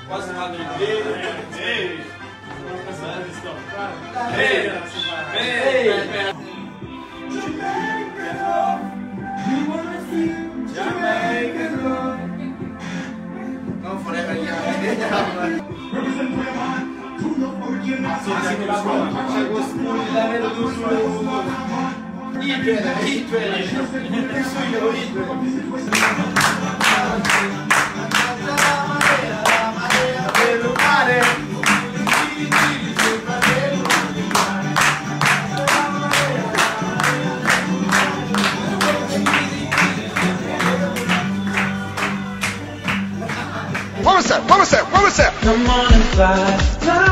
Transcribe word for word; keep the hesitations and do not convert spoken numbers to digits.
Qua si fanno i piedi. Ehi! Ehi! Ehi! Non forever young. C'è questo livello di uso. Iper, iper. What was that? What was that? What was that? Come on and fly, fly.